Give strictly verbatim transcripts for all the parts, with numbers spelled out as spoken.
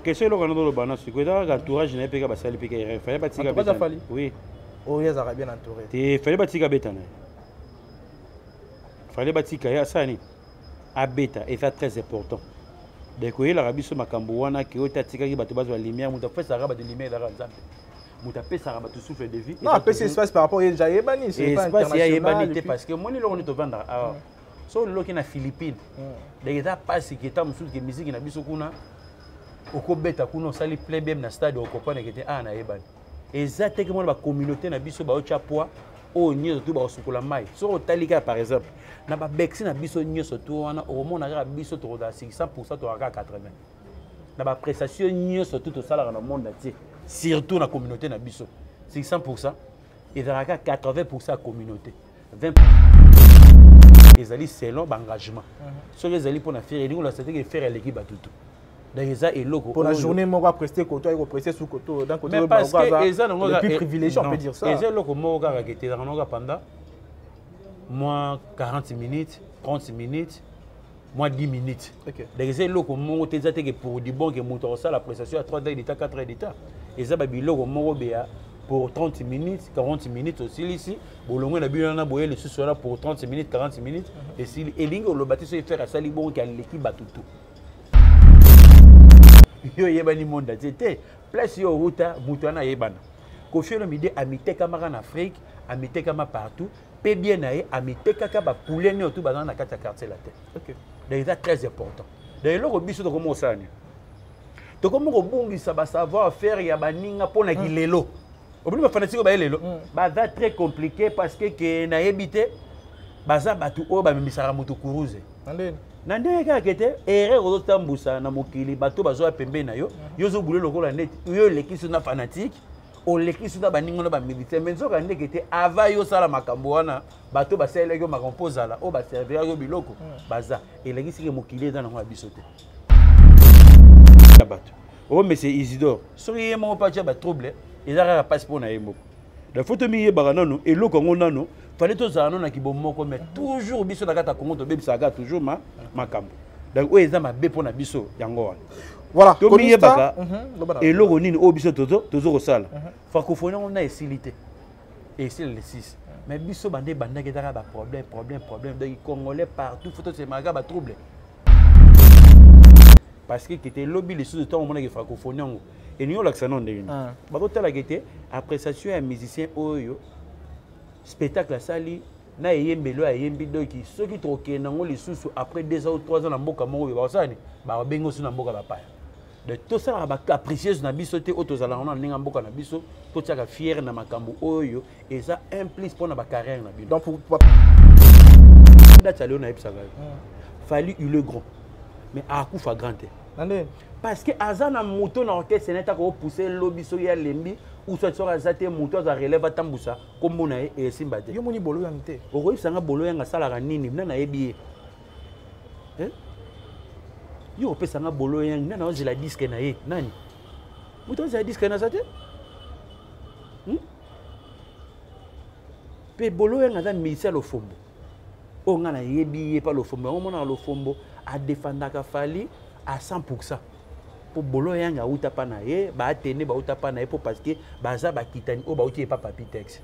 Question là on a le banana c'est quoi l'entourage n'est pas capable de faire fallait pas tirer bêta. Oui. Oh ils sont bien entourés. Il fallait pas tirer bêta. Fallait pas tirer ça ni. À bêta et ça très important. Dès que l'Arabie sur Macambouana qui est tiré qui bateau base de lumière, on a fait ça rabat de lumière dans la zone. On a fait ça rabat tout souffle de vie. Non, après c'est espace par rapport à Jaïbani, c'est pas international. Parce que moi, on est au vendre. So le qui na Philippines. Des gars pas ce qui est en que musique na biso kuna. Oko beta kuna sali play bien na stade au comprendre que était ah na yebani. Exactement la communauté na biso ba ochapoa o nyo tout ba sukola mai. So talika par exemple, na ba bexi na biso nyo surtout wana au monde na biso to da cent pour cent to à quatre-vingts. Na ba prestation nyo surtout to sala na monde entier. Surtout na communauté na biso. cent pour cent et dans quatre-vingts pour cent communauté. vingt pour cent ils allaient selon l'engagement. Ce qu'ils allaient pour faire, ils ont fait faire l'équipe à tout. Pour la journée, on va prester côté, on va prester sous côté. Mais parce que ils ont le plus privilégié, on peut dire ça. Ils ont le coup qui était dans pendant moins quarante minutes, trente minutes, moins dix minutes. Ils ont le coup qui était pour du bon qui monte ça la prestation à trois heures d'état, quatre heures d'état. Ils ont le coup pour trente minutes, quarante minutes aussi ici. Bolongo na bien na boyer le sous là pour trente minutes, quarante minutes et si et lingo le bâtiment il faire à Salibo qui a l'équipe batutu. Yo yebani monde c'était place yo ruta mutana yebana. Kofi le midi amité kamara en Afrique, amité kama partout, pe bien naé amité kaka ba poulet ne tout bazana na kata quartier la tête. OK. C'est très important. D'ailleurs le biso to comment ça ni. To comment ko bongi ça ba savoir faire ya baninga pona kilelo. Au plus, fanatique c'est très compliqué parce que que na habité baza batu o ba misara moto kuruze. Nande ka kete erreur o tambusa na mokili bato bazo pembe na yo yo zo boulé lokola net yo lekisi na fanatique o lekisi na baningo na ba militaire mais zo ka ndeke te ava yo sala makambo wana bato basela yo makompoza la o ba servir yo biloko baza elekisi ke mokili za na ngwa bisote. Bato. Oh mais c'est Isidore. Soyez mon pas ba trouble. Ils ont un passeport na yembo. La photo mi yeba nano et lo kongo nano fallait tous zano na kibomoko mais toujours biso na kata kongo to bebi saga toujours ma makambo. Donc ils ont ma be pour na biso yango wana. Voilà. To mi yeba et lo nini o biso tozo tozo sala. Francophonie on a facilité. Et c'est le six. Mais biso bande bande ki dara ba problème problème problème donc congolais partout photo c'est maga ba trouble. Parce que était lobby les sous de temps on a que francophonie et nous l'accent non de bah la guette appréciation un musicien oyo spectacle sali na yembelo a yembi doki ceux qui troquent nango les sous après deux ou trois ans na mboka moko ba sani ba bengo sous na mboka ba pa de tout ça ba capricieuse na biso te auto zala na ninga mboka na biso to tiaka fier na makambo oyo et ça implique pour na ba carrière na biso donc pour date aller on a epsaga fallu le grand mais à coup fa grand parce que azana moto na orchestre n'était ko pousser lobby so ya lembi ou soit so azate moto za relève tambusa comme mona e simba te yo moni bolo yang te oko isanga bolo yang sala ka nini na na yebi eh yo pesa nga bolo yang na na la disque na ye nani moto za disque na zate hmm pe bolo yang za misa lo fombo o nga na yebi pa lo fombo o mona lo fombo a défendre ka fali à cent pour cent pour bolo yanga uta pana ye ba tene ba uta pana ye pour parce que baza ba kitani o ba uti pas papi texte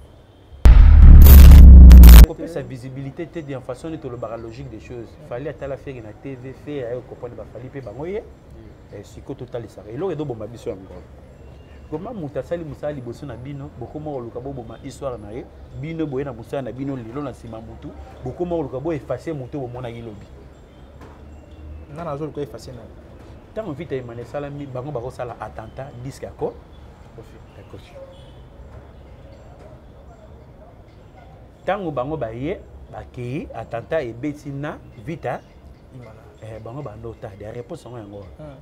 pour sa visibilité était d'une façon de la logique des choses fallait à la faire na T V faire ay comprendre ba fallait pe bango ye et siko total ça et lo edo bomba biso encore comment mutasali musali boso na bino bokoma oluka bo boma histoire na ye bino boye na musala na bino lilo na sima mutu bokoma oluka bo effacer mutu bo mona gilobi non non je le effacer non tant on vite mané salami bango bako sala attentat disque accord tant bango baye bakei attentat et betina vita eh bango bandota des réponses sont yango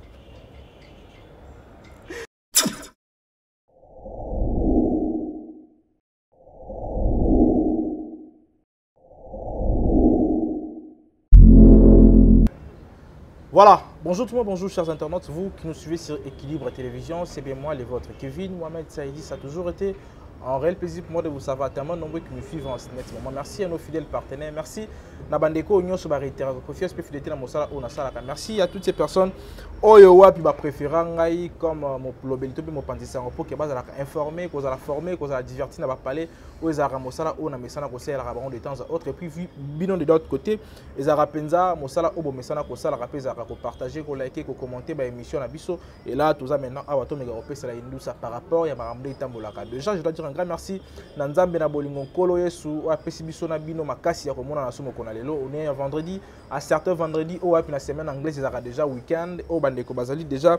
Voilà, bonjour tout le monde, bonjour chers internautes, vous qui nous suivez sur Équilibre Télévision, c'est bien moi, les vôtres, Kevin Mohamed Saïdi, ça a toujours été Un réel plaisir pour moi de vous savoir, tellement nombreux qui me suivent en ce moment. Merci à nos fidèles partenaires. Merci Nabandeko, Union Sobarité, confiance et fidélité dans mon sala ou Nasalaka. Merci à toutes ces personnes. Oyowa, puis ma préférée, comme mon lobelito, puis mon pandissan, pour que vous soyez informés, que vous soyez formés, que vous soyez divertis, que vous parler, ou les arabes, mosala, ou na mesana, que c'est l'arabe de temps à autre. Et puis, binon de l'autre côté, les arabes penza, mosala, ou bon mesana, que c'est l'arabe, que partager, que liker, que commenter, bah émission na biso. Et là, tout ça maintenant, à Wato Megapé, c'est la Indousa par rapport à Maramde Tambolaka. Déjà, je dois dire un grand merci. Nanzambe na bolingo kolo yesu, à Pesibiso na bino makasi ya komona na somo konalelo. On est un vendredi, à certains vendredis, ou à la semaine anglaise, ils aura déjà week-end, au bandeko bazali déjà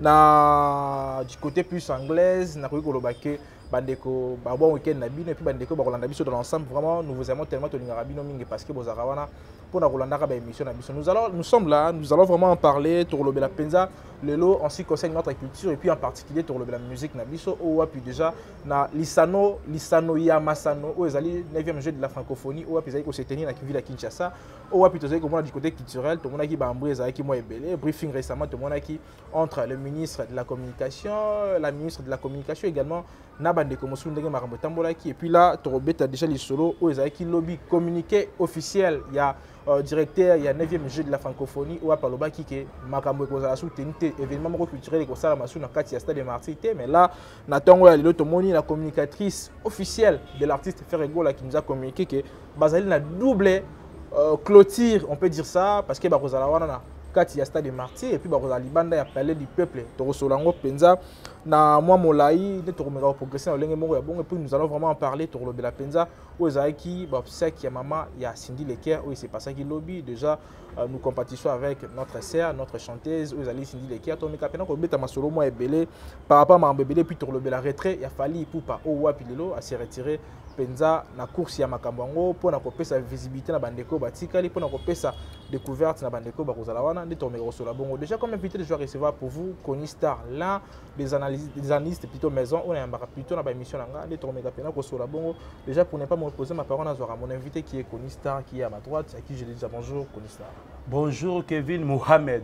na du côté plus anglaise, na koyiko lobake. Bandeko, bah bon week-end na bino et puis bandeko, bah Rolanda biso dans l'ensemble. Vraiment, nous vous aimons tellement tolinga rabino mingi parce que vous arawana pour na Rolanda ba émission na biso. Nous allons, nous sommes là, nous allons vraiment en parler. Tourlobe la penza, le lot en ce qui concerne notre culture et puis en particulier tourlobe la musique na biso. Ou puis déjà na Lisano, Lisano Yamasano, ou ezali neuvième jeu de la francophonie. Ou puis ezali ko se tenir na ville à Kinshasa. Ou puis ezali ko mona du côté culturel, tout le monde qui ba ambri ezali qui moi ebele. Briefing récemment tout le monde qui entre le ministre de la communication, la ministre de la communication également. Nabandeko Mosu Ndenge Marambo Tambolaki et puis là Torobet a déjà les solos où ils qui lobby communiqué officiel il y a euh, directeur il y a neuvième jeu de la francophonie ou à Paloba qui est Makambo Kozala soutenu événement culturel et Kosala Masu na Katia Stade de Martite mais là Natongo ya Lotomoni la communicatrice officielle de l'artiste Ferrego là qui nous a communiqué que Bazali na double euh, clôture on peut dire ça parce que Bakozala wana Katia Stade de Martite et puis Bakozala Libanda ya palais du peuple Torosolango Penza na moi molai de tourmera progresser en langue moko ya bon et puis nous allons vraiment en parler tour lobby la penza où ezaki ba ça qui a maman il y a Cindy Leker où c'est pas ça qui lobby déjà euh, nous compatissons avec notre sœur notre chanteuse où ezali Cindy Leker to meka pena ko beta masolo moi ebele par rapport à ma bébé puis tour lobby la retrait il a fallu pour pas au wapi lelo à se retirer penza na course ya makambango pour na kopesa visibilité na bandeko batikali pour na kopesa découverte na bandeko bakozala wana de tourmera sur la bongo déjà comme invité je vais recevoir pour vous Koni Star là des analyses des analystes plutôt maison on est un plutôt dans la émission là des tourmega pena ko sur la bongo déjà pour ne pas me poser ma parole à mon invité qui est Koni Star qui est à ma droite à qui je dis bonjour Koni Star. Bonjour Kevin Mohamed.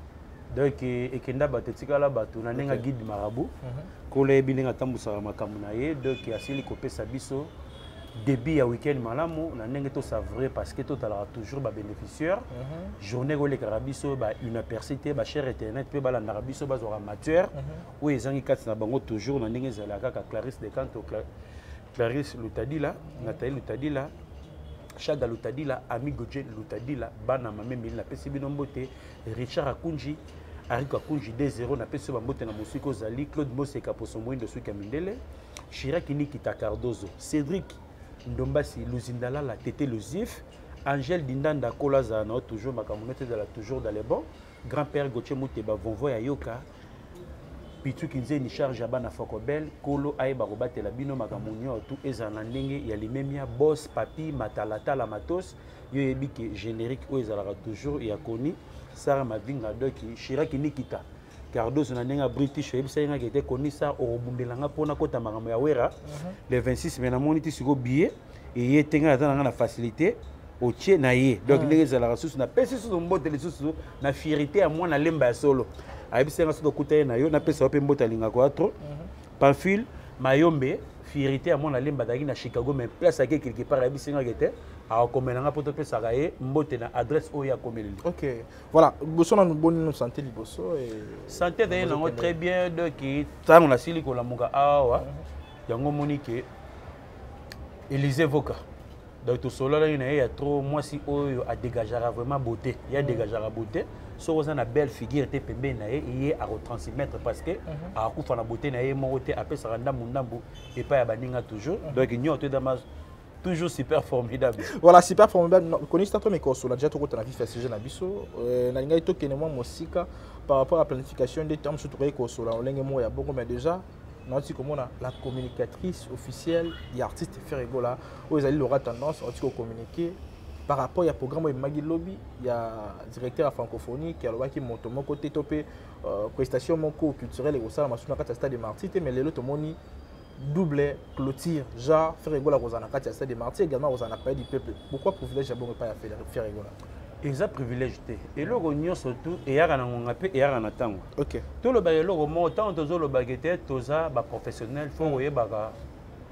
Donc ekenda batetika la bato na nenga guide marabout ko le bilinga tambusa makambo na ye donc asili kopesa biso début ya week-end malamu na ndenge to savrer parce que totalaka toujours ba bénéficiaire journée ko le karabiso ba université ba cher internet pe ba la narabiso ba zo amateur ou ezangi kati na bango toujours na ndenge zalaka ka Clarisse de Canto Clarisse Lutadila Nathalie Lutadila Chaga Lutadila Ami Godje Lutadila bana mamemi na pesi binombote Richard Akunji Ariko Akunji deux zéro na pesi ba mbote na musiko zali Claude Moseka pour son moyen de suika Mindele Chirac Nikita Cardozo Cédric Ndombasi Luzindala la Tété Luzif Angèle Dindanda Kolaza na toujours makamonete de la toujours dans les bons grand-père Gauthier Mouteba Vonvo ya Yoka Pitu Kinze ni charge abana Fokobel Kolo Aeba Robate la bino makamonyo tout ezana ndenge ya limemia boss papi matalata la matos yo yebiki générique o ezala toujours ya Koni Sara Mavinga doki Chirac Nikita Cardozo na nenga British yebisa nga kete Koni sa obumbelanga pona kota makambo ya wera le vingt-six mais na moniti siko billet et yetenga atana na facilité au tien na ye donc ndenge ezala ressource na pesi sous mbote les sous na fierté à moi na lemba ya solo ayebisa nga soko kutaye na yo na pesa ope mbota linga ko atro Pamphile Mayombe fierté à moi na lemba daki na Chicago mais place à quelque part ayebisa nga kete a komenanga poto pesa kaye mbote na adresse oya komeleli. OK. Voilà, bosso na bonne no santé liboso et santé d'ailleurs nango très bien donc tant on a sili ko la muka awa yango monique Élysée Voka. Donc tout cela il y a trop moi si oyo a dégagera vraiment beauté, il y a dégagera beauté. So on a une belle figure te pembe na ye et à retransmettre parce que a kufa na beauté na ye moté après ça randa mundambu et pas ya baninga toujours. Donc il y a tout dans toujours super formidable. Voilà, super formidable. Koni Star to meko sur la déjà to kota na vie festival na biso. Na linga to kene moi mosika par rapport à la planification des termes surtout ko sur la lenge mo ya bongo mais déjà noti comme on a la communicatrice officielle des artistes Ferrego là où ils allaient aura tendance à communiquer par rapport au programme de Magui Lobby, il y a directeur à francophonie qui a le qui monte mon côté topé prestation mon cours culturel et au sein de la stade de Martite mais les autres moni double clôture genre Ferrego la Rosana Katia stade de Martite également Rosana Pays du peuple. Pourquoi privilège bon pas à faire Ferrego là? Exact privilège et le réunion surtout et yara na ngapé et yara na tango. OK. Tout le bagage le moment autant tozo le baguette toza ba professionnel faut voyer baga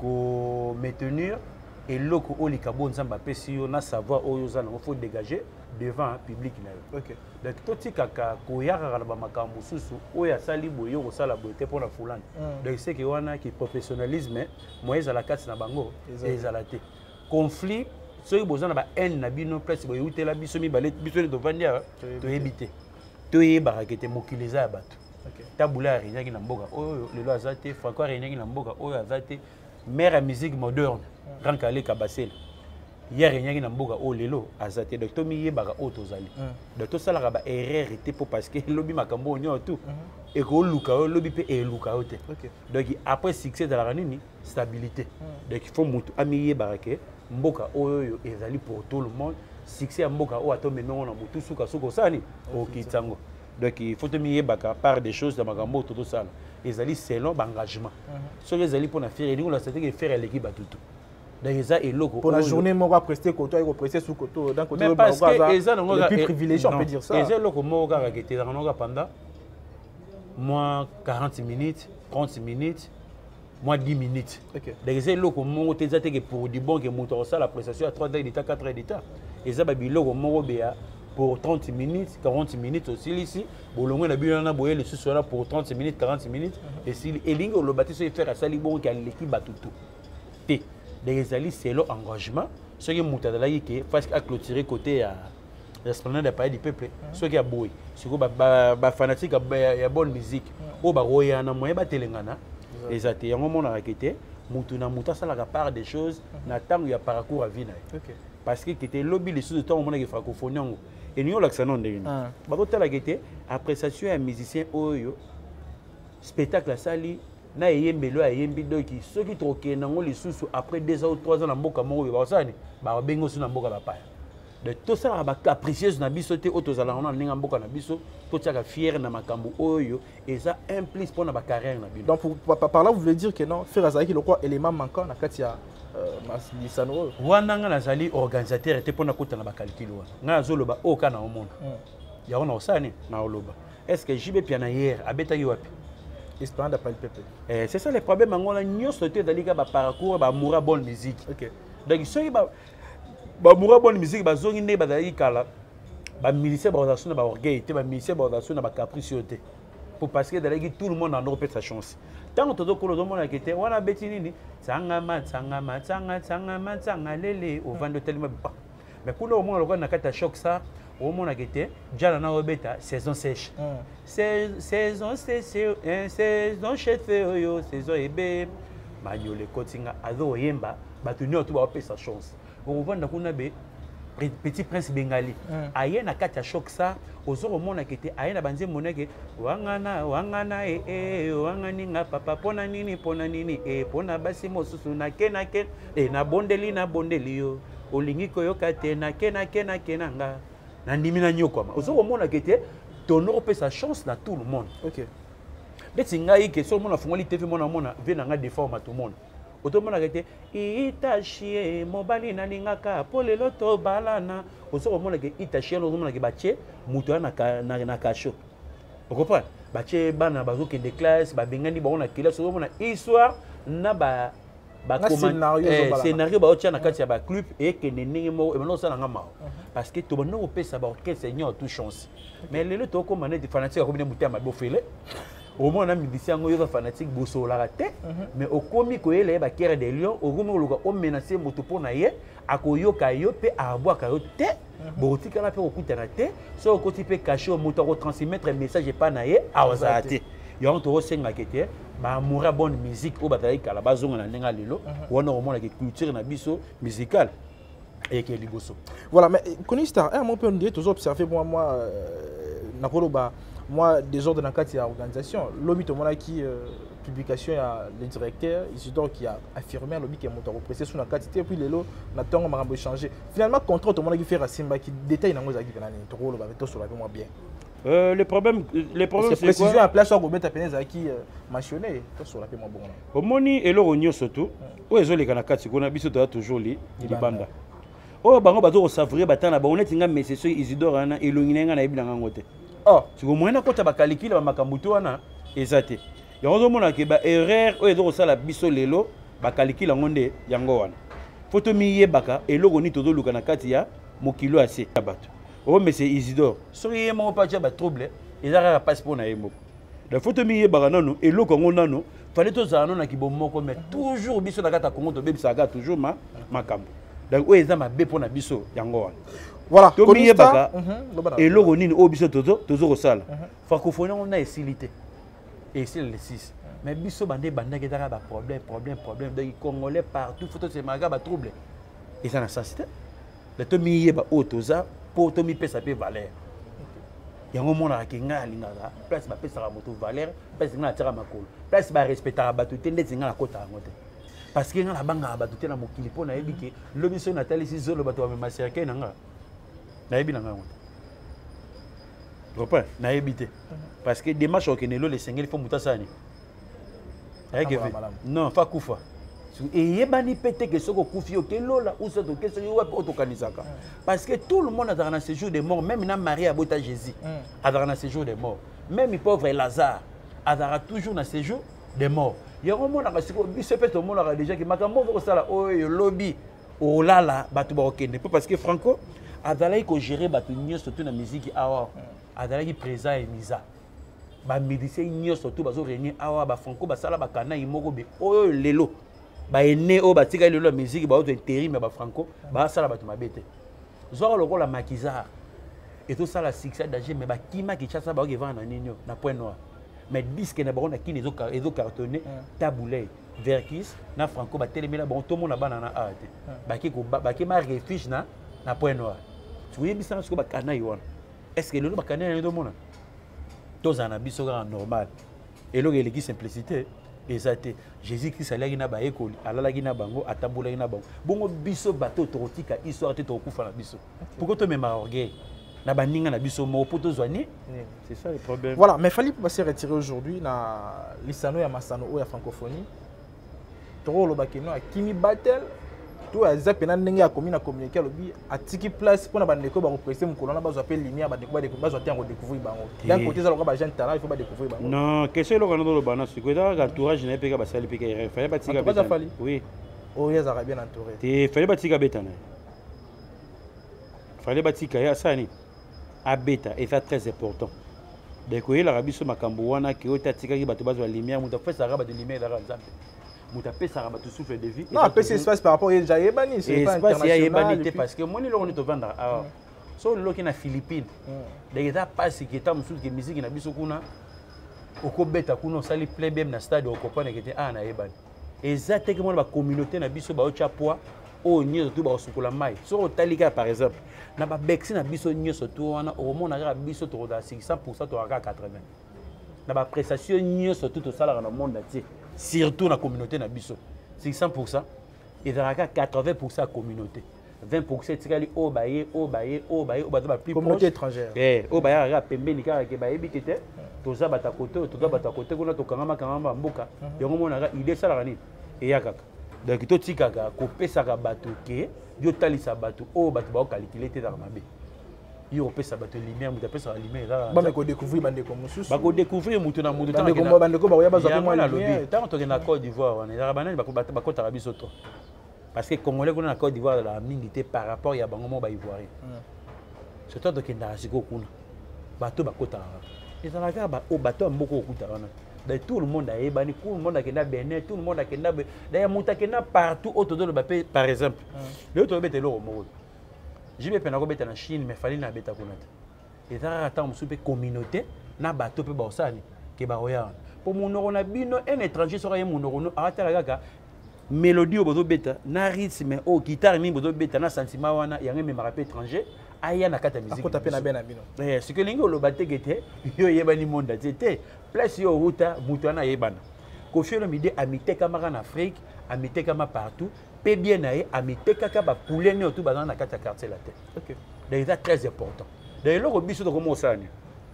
ko maintenir et loko o likabo nzamba pesi yo na savoir oyo za nango faut dégager devant un public na yo. OK. Donc toti kaka ko yaka na ba makambo susu oyo asali boyo ko sala boyote pona fulani. Donc c'est que wana ki professionnalisme moyeza la kati na bango ezalate. Conflit soki bozana ba haine na bino place boyo utela biso mi balé biso to vandia to éviter. To yeba kete mokiliza ya bato. OK. Tabula rinyaki na mboka oyo lelo azate Franco rinyaki na mboka oyo azate mère musique moderne. Ranka le kabasel. Hier rinyaki na mboka oyo lelo azate docteur mi yebaka oyo tozali. Docteur sala ba erreur était pour parce que lobi makambo nyo tout. Et ko luka lobi pe e luka ote. Donc après succès de la ranini stabilité. Donc il faut mutu ami yebaka ke mboka oyo ezali pour tout le monde. Succès ya mboka oyo ato menongo na mutu suka suko sani okitango. Donc il faut te mier baka par des choses dans makambo tout ça. Ezali selon engagement. So ezali pour na faire ni la stratégie faire l'équipe à tout. Donc ça est logo pour la journée moi va prester côté il va prester sous côté d'un côté mais parce que ça le plus privilégié on peut dire ça. Et c'est logo moi ga était dans nos pendant moi quarante minutes, trente minutes, moi dix minutes. OK. Donc c'est logo moi te zate que pour du bon que moteur ça la prestation à trois heures d'état quatre heures d'état. Et ça ba logo moi béa pour trente minutes, quarante minutes aussi ici. Bolongo na bilona boye le sous là pour trente minutes, quarante minutes et si et lingo le bâti se faire à sali bon qui a l'équipe batutu. T. Les alliés c'est leur engagement. Ce qui est là qui face à clôturer côté à l'esplanade des pays du peuple. Ce qui a boy. Ce qui est fanatique il y a bonne musique. Au baroya na moyen ba telengana. Les athées en moment on a raquetté. Mutuna muta ça la part des choses. N'attend il y a parcours à vie. Parce que était lobby les sous de temps au moment que francophonie et nous l'accent de une. Bato tala gete appréciation un musicien oyo spectacle à sali na yembelo ya yembi doki ceux qui troquent nango les sous après deux ou trois ans na mboka moko ba sani ba bengo su na mboka ba pa de tout ça ba capricieuse na biso te otozala na ninga mboka na biso to tiaka fier na makambo oyo et ça implique pour na ba carrière na biso. Donc pour, par là vous voulez dire que non faire azaki le quoi élément manquant na katia maslisano wana nga nazali organisateur te pona kota na ba calcul wana nga zoloba o kana o monde ya ona osani na oloba est-ce que jibe piana hier abeta yi wapi espérant d'appel peuple eh c'est ça le problème ngona nyoso te dalika ba parcours ba moura bonne musique. OK. Donc soki ba ba moura bonne musique ba zongi ne ba dalika la ba militaire ba organisation ba orgueil te ba militaire ba organisation ba capricioté pour parce que daliki tout le monde en aura peut sa chance. Tant que tout le monde a été wana beti nini sangama sangama sanga sangama sanga lele au vent de tellement pas. Mais pour le moment le na kata choc ça au moment a été déjà na obeta saison sèche. Saison sèche saison chete yo saison ebe manyole kotinga azo yemba batuni otu ba sa chance. Au vent na kuna be Petit Prince Bengali aye na kata choc ça ozoro mona kete aye na banze moneke wangana wangana e e wangani nga papa pona nini pona nini e pona basi mosusu na kena ken e na bondeli na bondeli yo olingi koyoka te na kena kena kena nga na ndimi na nyoko ma ozoro mona kete tonoro pe sa chance na tout le monde. OK. Beti ngai ke so mona fungoli T V mona mona ve na nga déforme tout le monde. Otomona kete itachie mobali na ningaka polelo to balana osoko mona ke itachie no mona ke bache muto na na na kasho. Vous comprenez? Bache bana bazo ke de classe ba bengani ba ona kila so mona histoire na ba ba comment scénario ba otia na kati ya ba club et que ningi mo e mano sala ngama parce que to bano opesa ba orchestre seigneur tout chance. Mais lelo to ko mané de fanatique ko bine mutia ma bofele. Au moins on a musicien ngo fanatique boso la raté mais au komi ko ele ba kere de lion au gomo luka o menacer moto pona ye akoyoka yo pe abwa ka yo te botika la pe okutana te so ko ti pe cacher moto ko transmettre message pas na ye awazate yo to senga kete ba moura bonne musique o batali kala bazonga na ndenga lelo wana o mona ke culture na biso musicale et que liboso. Voilà mais Konista un moment peut dire toujours observer moi moi na koloba moi désordre dans la organisation lobby to mona qui publication ya le directeur Isidore qui a affirmé lobby qui est monté repressé sur la quantité puis lelo na tongo makambo changer finalement contrat to mona qui faire Simba qui détaille nango za qui nani to lo ba to sur la moi bien euh le problème les problèmes c'est précision en place sur mettre penez za qui mentionné to sur la moi bon au moni et lo nyo surtout o ezoli kana kati kona biso to toujours li libanda o bango bazo savrer batana ba oneti nga message Isidore ana elonginenga na ibila ngote. Oh, tu comprends na kota ba calcul ba makambuto wana ezate. Ya ozo mona ke ba erreur o ezo sala biso lelo bakalikila ngonde yango wana photo mi yebaka eloko ni todo luka na kati ya mokilo ase bato oh monsieur Isidore soki ye moko pacha ba trouble ezaka passeport na yembo la photo mi yebaka nano eloko ngo nano fallait tozala nano na kibomoko mais toujours biso na kata Congo to bebisaka toujours ma makambo donc o eza mabe pona biso yango wana voilà to mi yebaka eloko nini o biso tozo tozo kosala francophonie on a esilité et c'est le six mais biso bande bande ke dara ba problème problème problème donc congolais partout photo c'est maga ba trouble et ça na sensité le to mi yeba o toza po to mi pesa pe valeur yango mona ka nga lingaka place ba pesa moto valeur place nga tira makolo place ba respecter bato te ndeti nga na kota ngote parce que nga na banga bato te na mokili po na yebi ke lo biso na tali si zolo bato ba massacrer na nga na yebi na nga ngote Repère, na yebité. Parce que démarche au Kenelo les sengeli faut mutasani. Non, fa kufa. Et yebani pété que soko kufi au Kelola ou soto que soko wa otokanisaka. Parce que tout le monde a dans un séjour de mort, même na Marie a bota Jésus. A dans un séjour de mort. Même le pauvre Lazare a dans toujours un séjour de mort. Il y a un monde qui se fait au monde déjà qui makambo ko sala o lobby o lala batu ba okende parce que Franco a dans ko gérer batu nyo surtout na musique awa. Adalaki présent et misa ba médecin nyo surtout bazo réunir awa ba franco ba sala ba kana imoko be oyo lelo ba ene o ba tika lelo musique ba auto intérim ba franco ba sala ba tumabete zo loko la maquisard et tout ça la succès d'agir mais ba kima ki chasa ba ke vendre ninyo na point noir mais disque na ba na kini zo ezo cartonné taboulé verkis na franco ba telemela bon tout monde na bana na arte ba ki ko ba ki ma refuge na na point noir tu vois bisa ko ba kana yona. Est-ce que le lot bakane na mona tous en biso normal et lo eleki simplicité ezate Jésus Christ alaki na ba ekoli alalaki na bango atambulaki na bango bongo biso bato tokotika histoire te tokufa na biso pourquoi to mema orgueil na baninga na biso mo poto zwani c'est ça le problème. Voilà, mais fallait pas se retirer aujourd'hui na lisano ya masano o ya francophonie to lo bakeno akimi battle tout à zap na ndenge ya commune communiquer lobi atiki place pour na bandeko ba represser mukolo na bazo appel lumière ba découvrir ba bazo tengo découvrir bango d'un côté ça lo ba jeune talent il faut ba découvrir bango non question lo kana lo bana siko da entourage na peka ba sali peka il fallait ba tika beta oui oh ya za bien entouré te fallait ba tika beta na fallait ba tika ya sani a beta et ça très important donc il a rabiso makambo wana ki otatika ki bato bazo lumière muta fait ça ba de lumière da nzambe. Moutapé ça rabat tout souffle de vie. Non, après c'est espace par rapport à Jaïbani, c'est pas international. Parce que moi, on est au vendre. So le qui na Philippines. Déjà pas ce qui est à musul que musique na biso kuna. Oko beta kuna sali play bem na stade au comprendre que était ah na Jaïbani. Exactement la communauté na biso ba ocha poa o nyo tout ba sokola mai. So au talika par exemple. Na ba bexi na biso nyo surtout wana au monde na biso to da six cents pour cent to aka quatre-vingts. Na ba prestation nyo surtout to sala na monde entier. Surtout dans la communauté na biso six cents pour cent et dans la quatre-vingts pour cent la communauté vingt pour cent c'est au baye au baye au baye au baye plus communauté étrangère eh au baye ra pembeni ka ke baye bikete to za bata côté to za bata côté kuna to kangama kangama mboka yango mona ra idée ça la nini et ya kaka donc to tikaka ko pesa ka bato ke yo talisa bato o bato ba calculer te dans mabe yo pesa bato lumière muta pesa la lumière là ba me ko découvrir bande ko mususu ba ko découvrir mutu na mutu bande ko bande ko ba ya ba zo moi la lobby tant to na Côte d'Ivoire on est banane ba ko ba ko tarabiso to parce que congolais ko na Côte d'Ivoire la mingité par rapport ya bango mo ba ivoirien surtout to kenda siko kuna bato ba ko tara et ça la ga ba o bato mboko okuta wana de tout le monde a ebani tout le monde a kenda Benin tout le monde a kenda d'ailleurs muta kenda partout autour de le par exemple le to bete lo mo je vais prendre robeta na Chine mais fallait na beta konata et ça attend soupe communauté na bato pe ba osani ke ba roya pour mon on a bino un étranger sera un mon arata la gaga mélodie au bozo beta na rythme au guitare ni bozo beta na sentiment wana ya ngeme marape étranger aya na kata musique ko taper na bena bino eh ce que lingo lo bategete yo yebani monde tete place yo ruta mutu na yebana ko fiolo mide amite kamara en Afrique amite kama partout pe bien naé amite kaka ba poulet ne tout bazana na kata quartier la tête. OK. C'est très important. D'ailleurs le biso to komo sani.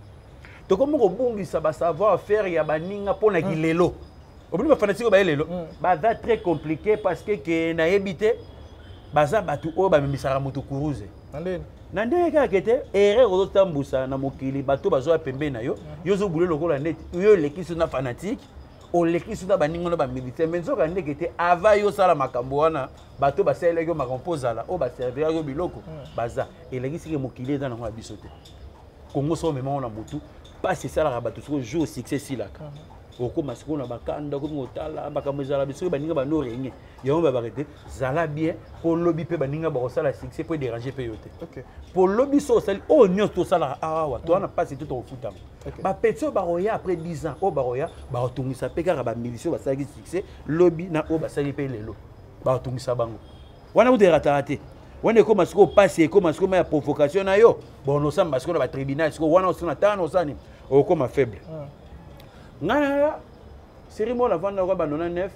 To komo ko bungisa ba savoir faire ya baninga pona kilelo. Obuli ba fanatique ba lelo. Ba va très compliqué parce que que na ebité baza batu o ba misara moto kuruze. Nandene. Nandene ka kete erreur ozo tambusa na mokili bato bazo pembe na yo. Yo zo boulé lokola net. Yo lekiso na fanatique. oleki suta baningo na ba militaire mais nzoka ndeke te ava yo sala makambo wana bato basala yo makambo zala o ba servir yo biloko baza eleki sike mokili dans na biso te Congo so mema na mutu pas c'est ça la bato so jour succès silaka oko masiko na bakanda ko ngotala makambo zala biso baninga ba no renye yo ba barete zala bien pour lobby pe baninga ba sala succès pour déranger pe yote OK pour lobby so sali o nyo to sala awa to na passe tout au futam ba petso ba roya après dix ans o ba roya ba otungisa pe ka ba milition ba sali succès lobby na o ba sali pe lelo ba otungisa bango wana udera tarate wana ko masiko passe ko masiko ma provocation na yo bon no samba masiko na ba tribunal siko wana osuna tano osani o ko ma faible ngana série mo la vendre ko ba quatre-vingt-dix-neuf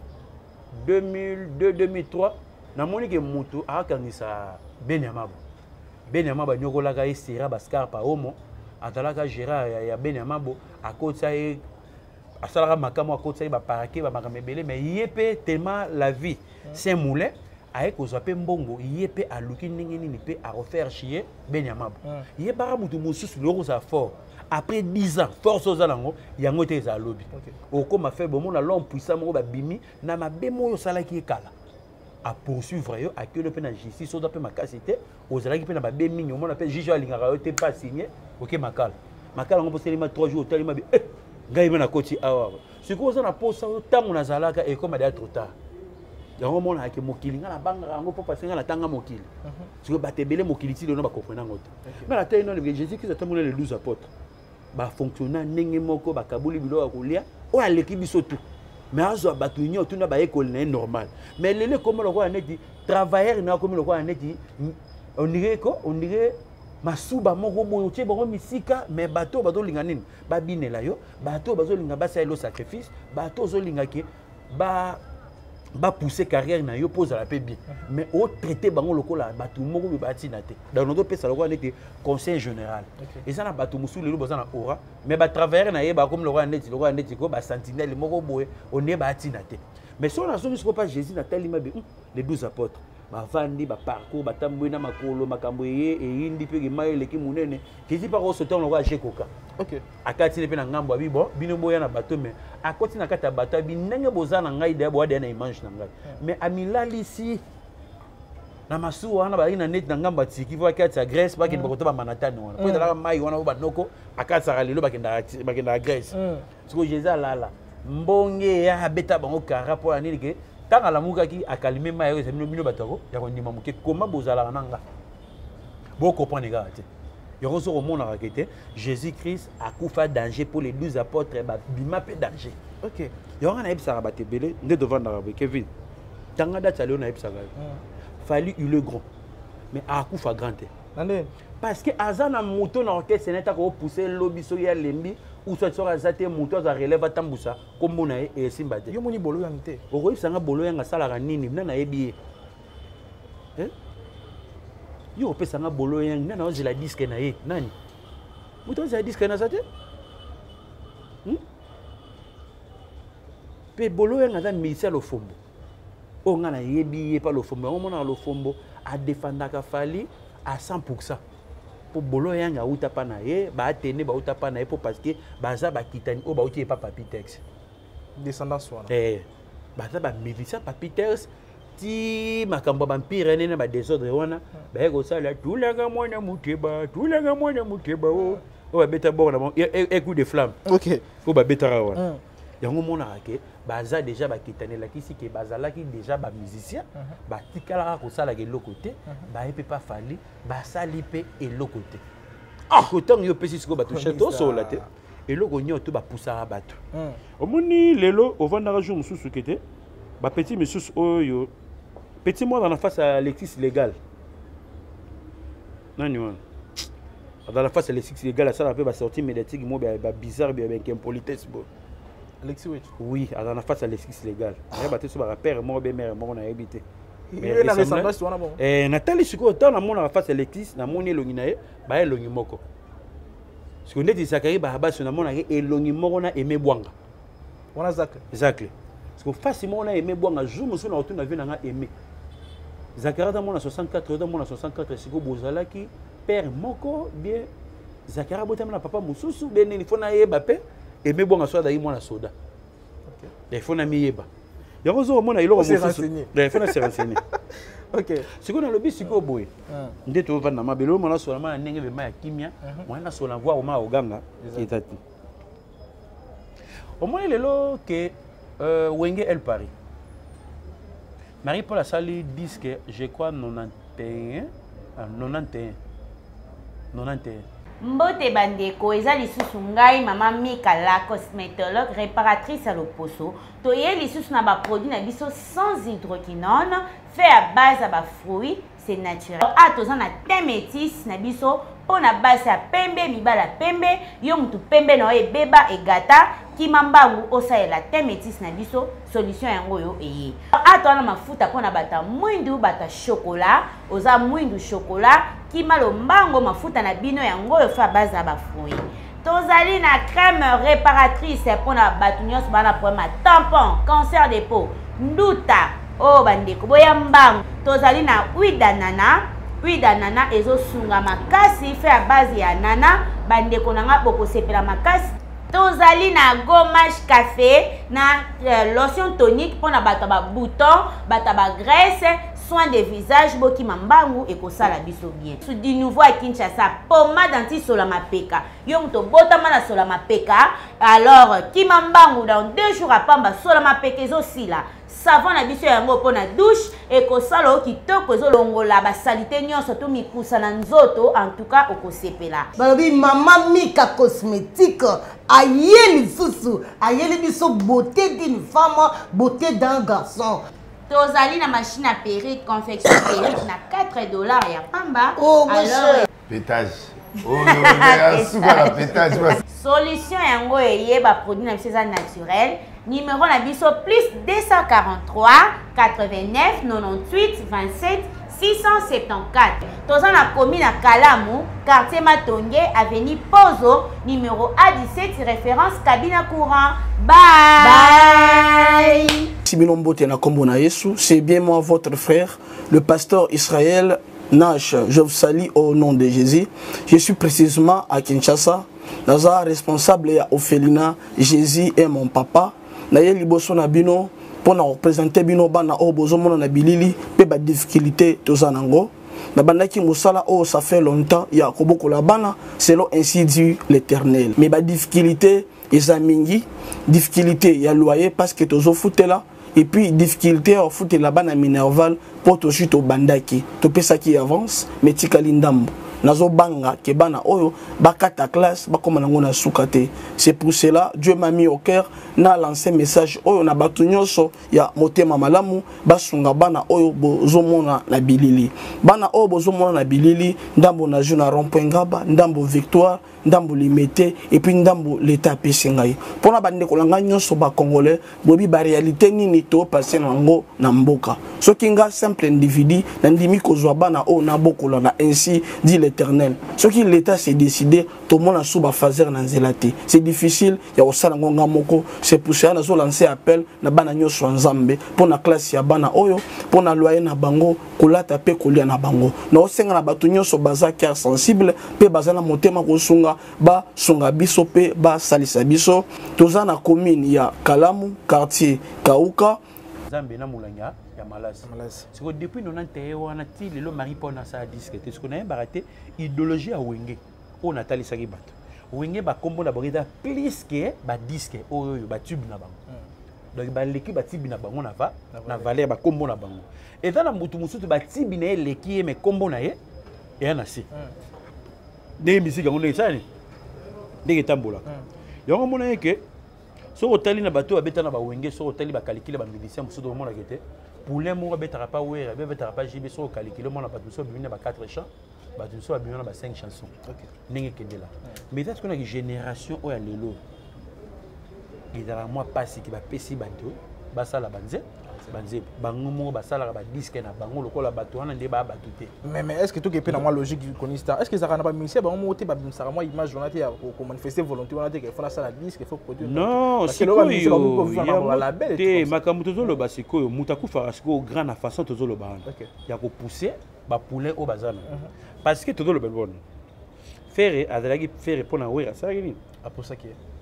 deux mille deux deux mille trois na moni ke mutu akangisa Benyamabo Benyamabo nyokola ka esira baskar pa homo atalaka Gérard ya Benyamabo akotsa e asalaka makamo akotsa ba parquet ba makamebele mais yepé tellement la vie c'est moulin aye kozwa pe mbongo yepé aluki ndenge nini pe a refaire chier Benyamabo yebara mutu mususu loko sa fort après dix ans force aux alango yango te za lobby oko ma fait bon na l'homme puissant mo ba bimi na mabemo yo sala ki kala a poursuivre yo a que le pe na justice oza pe makasité ozala ki pe na ba bemi nyomo na pe juge alingaka yo te pas signé OK makala makala ngo poselima trois jours talima bi eh ngai mena koti awa siko oza na posa yo tango na zalaka e comme ada trop tard yango mona ke mokili nga na banga ngo po pasenga na tanga mokili siko batebele mokili ti le no ba comprendre ngoto mais la taille non de Jésus qui s'attend les douze apôtres ba fonctionner ndenge moko ba kabuli bilo kolia o aleki biso tout mais azo batu nyo tuna ba école na normal mais lele comme le roi neti travailleur na comme le roi neti on dirait ko on dirait masuba moko boyo tie bongo misika mais bato bato linga nini ba binela yo bato bazo linga ba sa lo sacrifice bato zo linga ke ba ba pousser carrière na yo pose la paix bien mais au traiter bango lokola batu moko be bati na te dans notre pays ça le roi était conseil général et ça na batu musu lelo bozana aura mais ba travailler na ye ba comme le roi ndeti le roi ndeti ko ba sentinelle moko boye on est bati na te mais si on a zongi pas Jésus na talima be les douze apôtres ba vandi ba parcours ba tambwe na makolo makambo ye e indi pe maye leki munene kisi pa ko sauter le roi jekoka OK akati le pe na ngambo abi bon bino boya na bateau mais akoti na kata bateau bi ndenge bozana ngai de boya de na image na ngai mais amilali ici na masu wana ba ina net na ngamba tiki vo akati ya Grèce ba ki bakoto ba Manhattan wana po ndala mai wana ba noko akati sa lelo ba kenda ba kenda Grèce siko Jésus lala mbonge ya beta bango kara po nini ke tanga la muka ki akalime mai yo semino mino batako ya ko ndima muke koma bozala nanga bo comprendre ga te yo so romona rakete Jésus-Christ a kufa danger pour les douze apôtres ba bima pe danger OK yo ngana ebisa ba tebele nde devant na ba Kevin tanga data leo na ebisa ga fallu il le grand mais a kufa grand te nande parce que azana moto na orchestre neta ko pousser lobiso ya lembi ou soit sur azate moto za relève tambusa kombo na e simbate yo moni bolo yang te o ko isanga bolo yang sala ka nini na na ebiye eh yo pesa nga bolo yang na na ozela disque na ye nani moto ozela disque na zate hmm pe bolo yang za misa lo fombo o nga na yebiye pa lo fombo o mona lo fombo a défendaka fali à cent pour cent pour bolo yang a uta pa na ye ba atene ba uta pa na ye pour parce que baza ba kitani o ba uti pa papitex descendance wana eh baza ba milisa papitex ti makambo vampire nene ba désordre wana ba ko sala tulanga mwana muteba tulanga mwana muteba o o ba beta bon na e coup de flamme OK ko ba beta wana yango mona ke baza déjà ba kitane la kisi ke bazala ki déjà ba musicien ba tikala ko sala ke lokote ba epe pa fali ba sali pe e lokote ah ko tang yo pesi ko ba toucher to so la te et loko nyoto ba poussa bato omoni lelo o vanda jour mususu kete ba petit monsieur oyo petit moi dans la face à Alexis légal nani wana dans la face à Alexis légal ça la peut ba sortir médiatique mo ba bizarre bien avec impolitesse bo Alexis Wich oui dans la face à Alexis légal ya ba te so ba père mo be mère mo na ebité mais la ressemblance wana bon eh Nathalie siko tant na mo na face à Alexis na moni elongi na ye ba elongi moko siko ndeti sakari ba baso na mo na elongi moko na Aimé Bwanga wana Zak Zak parce que facilement on a Aimé Bwanga jour monsieur na retourne vie na Aimé Zakara dans mon soixante-quatre dans mon soixante-quatre siko bozala ki père moko bien Zakara botam na papa mususu ben il faut na ye bape Aimé Bwanga soit d'ailleurs moi na soda il faut na miyeba yango zo mona iloko mosusu il faut na se renseigner ok siko na lobi siko boye nde to vanda mabelo mona so na ndenge be ma ya kimia mwana so na voir ma oganga etati au moins lelo que euh, Wenge El Paris Marie-Paul a sali disque je crois quatre-vingt-onze quatre-vingt-onze quatre-vingt-onze Mbote bandeko eza lisusu ngai mama Mika la cosmétologue réparatrice à l'Oposo toye lisusu na ba produit na biso sans hydroquinone fait à base à ba fruits c'est naturel a toza na thé métis na biso po na base ya pembe mibala pembe yo mutu pembe na e beba e gata kimambangu osaela thé métis na biso solution yango yo eye a toza na mafuta po na bata mwindu bata chocolat oza mwindu chocolat kimalo mbango mafuta na bino yango yo fa base à ba fruits tozali na crème réparatrice pour na batu nyonso bana problème tampon cancer de peau nduta oh bandeko boya mbango tozali na huile d'anana huile d'anana ezosunga makasi fait à base ya nana bandeko nanga boko sepela makasi tozali na gommage café na euh, lotion tonique pour na bata ba bouton bata ba graisse soin de visage boki mambangu et kosala biso bien sous du nouveau à Kinshasa pommade anti sola mapeka yo mto botama na sola mapeka alors kimambangu dans deux jours à pamba sola mapeka ezosila savon na biso yango pona douche et kosala kitoko ezolongola ba salité nyonso to mikusa na nzoto en tout cas okosepela balobi mama Mika cosmétique ayeli susu ayeli biso beauté d'une femme beauté d'un garçon. Tozali na machine à perruque, confection perruque na quatre dollars ya pamba. Oh, alors pétage. Oh, mais souvent la pétage. Solution yango eye ba produit na biso naturel. Numéro na biso plus deux cent quarante-trois quatre-vingt-neuf quatre-vingt-dix-huit vingt-sept six cent soixante-quatorze. Toza na commune à Kalamu, quartier Matonge, avenue Pozo, numéro A dix-sept, référence cabine courant. Bye. Bye. C'est bien moi, votre frère, le pasteur Israël Nash. Je vous salue au nom de Jésus. Je suis précisément à Kinshasa. Naza responsable à Ophelina. Jésus est mon papa. Naye liboso na bino pour nous représenter bino bana o bozomona na bilili pe ba difficulté tozanango. Na bandaki musala oh ça fait longtemps ya koboko la bana selon ainsi dit l'Éternel. Mais ba difficulté ezamingi difficulté ya loyer parce que tozo foutela et puis difficulté au foot la bana minerval pour to chute au bandaki to pesa qui avance mais tikali ndambo nazo banga ke bana oyo bakata classe bakoma nango na sukate. C'est pour cela Dieu m'a mis au cœur na lancé message oyo na batu nyonso ya motema malamu basunga bana oyo bozomona na bilili bana oyo bozomona na bilili ndambo na juna rond-point ngaba ndambo victoire ndambo limité et puis ndambo l'état pesengai pona bande kolanga nyonso ba congolais bobi ba réalité nini to passer nango na mboka soki nga simple individu na ndimi kozwa bana o na bokola na ainsi dit l'Éternel soki l'état s'est décidé to mona suba fazer na nzelate c'est difficile ya osala ngonga moko. C'est pour ça que nous lancé appel na bana nyonso nzambe pour na classe ya bana oyo pour na loyer na bango kolata pe kolia na bango na osenga na batu nyonso baza cœur sensible pe baza na motema kosunga ba sunga biso pe ba salisa biso toza na commune ya Kalamu quartier Kauka nzambe na mulanga ya malasi siko depuis quatre-vingt-onze wana ti lelo Marie-Paul na sa disque te siko na yebaka idéologie ya Wenge o natali saki bato Wenge ba kombo na borida plus que ba disque oyo ba tube na bango donc ba leki ba tibi na bango na va na valeur ba kombo na bango et dans la mutu musutu ba tibi na leki me kombo na ye et na si de musique ngone isani ndenge tambola yango mona ke so otali na bato abeta na ba Wenge so otali ba calculer ba musicien musutu mona kete poulet mo betara pas wera betara pas jibe so calculer mona bato so bimina ba quatre chants bato so bimina ba cinq chansons ndenge kendela mais est-ce qu'on a une génération où il y a lelo il y a moi passé qui va pesi banto basala banze banze bango mo basala ba disque na bango lokola bato wana nde ba batute mais mais est-ce que tout est na moi logique connaissant est-ce que ça n'a pas mis bango mo te ba bimsara moi image journée ya ko manifester volonté wana te que faut la sala disque il faut produire non c'est quoi te makambo tozolo ba sikoyo mutaku fara siko grand na façon tozolo ba ya ko pousser ba poulet au bazana parce que tozolo ba bon faire azalaki faire pour na wera ça nini pour ça qui est